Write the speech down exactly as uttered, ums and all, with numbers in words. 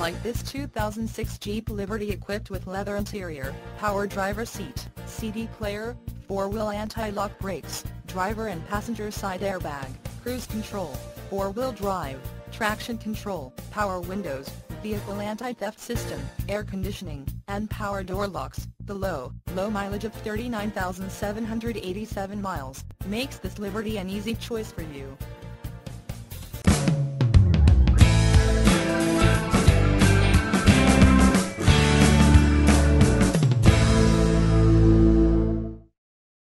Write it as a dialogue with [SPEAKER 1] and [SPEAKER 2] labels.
[SPEAKER 1] like this two thousand six Jeep Liberty equipped with leather interior, power driver seat, C D player, four-wheel anti-lock brakes, driver and passenger side airbag, cruise control, four-wheel drive, traction control, power windows, vehicle anti-theft system, air conditioning, and power door locks. The low, low mileage of thirty-nine thousand seven hundred eighty-seven miles makes this Liberty an easy choice for you.